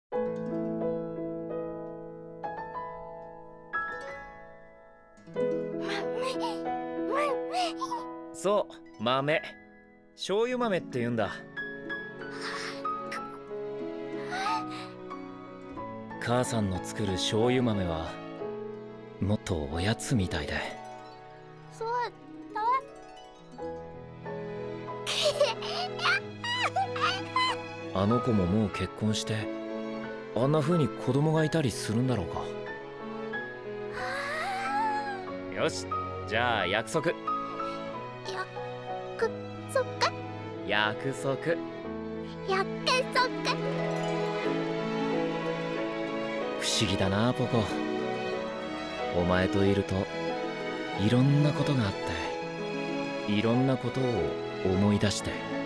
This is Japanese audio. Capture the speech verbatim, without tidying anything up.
そう、豆。醤油豆って言うんだ。母さんの作る醤油豆はもっとおやつみたいで。 そうだ。 あの子ももう結婚してあんな風に子供がいたりするんだろうか。よし、じゃあ約束。 約束。 約束。 約束。 不思議だなポコ。お前といるといろんなことがあって、いろんなことを思い出して。